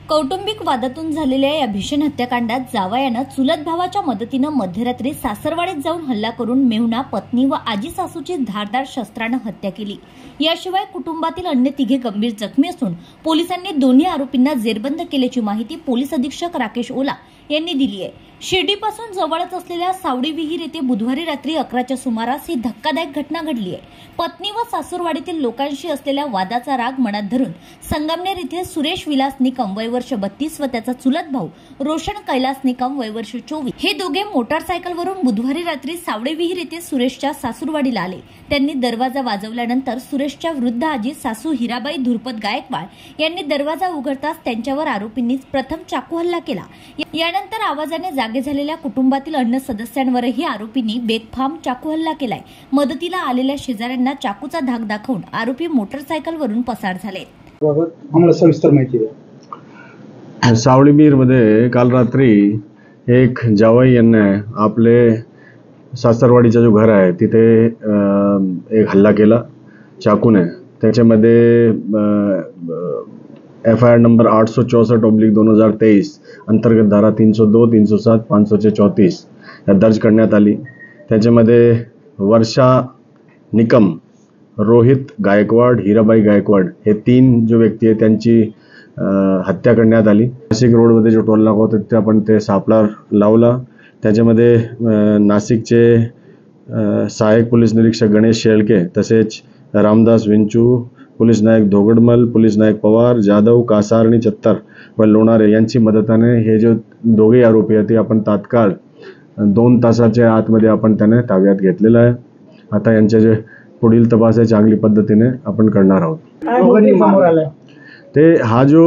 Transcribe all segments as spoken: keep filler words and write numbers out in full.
कौटुंबिक वादातून झालेल्या या भीषण हत्याकांडात जावयानं चुलत भावाच्या मदतीनं मध्यरात्री सासरवाडीत जाऊन हल्ला करून मेहुणा, पत्नी व आजी सासूची धारदार शस्त्रानं हत्या केली। याशिवाय कुटुंबातील अन्य तिघे गंभीर जखमी असून पोलिसांनी दोन्ही आरोपींना जेरबंद केल्याची माहिती पोलीस अधीक्षक राकेश ओला यांनी दिली आहे। शिर्डीपासून जवळच असलेल्या सावडी विहीर येथे बुधवारी रात्री अकराच्या सुमारास ही धक्कादायक घटना घडली आहे। पत्नी व सासूरवाडीतील लोकांशी असलेल्या वादाचा राग मनात धरून संगमनेर येथे सुरेश विलास निकम वय वर्ष बत्तीस व त्याचा चुलत भाऊ रोशन कैलास निकम वय वर्ष चोवीस हे दोघे मोटारसायकलवरून बुधवारी रात्री सावडी विहीर येथे सुरेशच्या सासूरवाडीला आले। त्यांनी दरवाजा वाजवल्यानंतर सुरेशच्या वृद्ध आजी सासू हिराबाई धुरपत गायकवाड यांनी दरवाजा उघडताच त्यांच्यावर आरोपींनी प्रथम चाकू हल्ला केला। यानंतर आवाजाने जागे झालेल्या कुटुंबातील अन्य सदस्यांवरही आरोपींनी बेदफाम चाकू हल्ला केलाय। मदतीला आलेल्या शेजाऱ्यांना चाकूचा धाक दाखवून आरोपी मोटारसायकलवरून पसार झाले। आम्हाला सविस्तर माहिती द्या। सावडी विहीर मध्ये काल रात्री एक जावई यांनी आपले सासरवाडीचा जो घर आहे तिथे एक हल्ला केला चाकूने। त्याच्यामध्ये एफ आई आर नंबर आठ सौ चौसठ ऑब्लिक दोन हजार तेईस अंतर्गत धारा तीन सौ दो तीन सौ सात पाँच सौ चौतीस दर्ज करण्यात आली। त्याच्यामध्ये वर्षा निकम, रोहित गायकवाड, हिराबाई गायकवाड हे तीन जो व्यक्ती आहे त्यांची हत्या करण्यात आली। नाशिक रोडमध्ये जो टोल नाका होता तिथे आपण ते सापळा लावला। त्याच्यामध्ये नाशिकचे सहाय्यक पोलीस निरीक्षक गणेश शेळके तसेच रामदास विंचू, पोलीस नायक धोगडमल, पोलीस नायक पवार, जाधव, कासारणी, चत्तर व लोणारे यांची मदताने हे जो दोघे आरोपी आहेत ते आपण तात्काळ दोन तासाच्या आतमध्ये आपण त्यांना ताब्यात घेतलेलं आहे। आता यांचे जे पुढील तपास आहे चांगली पद्धतीने आपण करणार आहोत। ते हा जो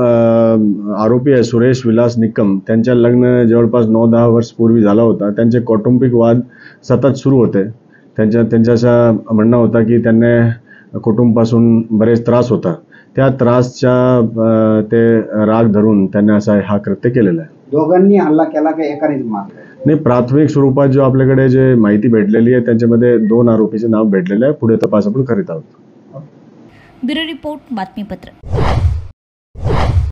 आरोपी आहे सुरेश विलास निकम त्यांच्या लग्न जवळपास नऊ दहा वर्ष पूर्वी झाला होता। त्यांचे कौटुंबिक वाद सतत सुरू होते। त्यांच्या त्यांच्याचा म्हणणं होता की त्यांना कुटुंबापासून बरेच त्रास होता। त्या त्रासच्या ते राग धरून त्यांनी असा हा कृत्य केलेला आहे। दोघांनी हल्ला केला का एकानेच मारला? नाही, प्राथमिक स्वरूपात जो आपल्याकडे जे माहिती भेटलेली आहे त्याच्यामध्ये दोन आरोपीचे नाव भेटलेले आहे। पुढे तपास आपण करीत आहोत। ब्युरो रिपोर्ट बातमीपत्र।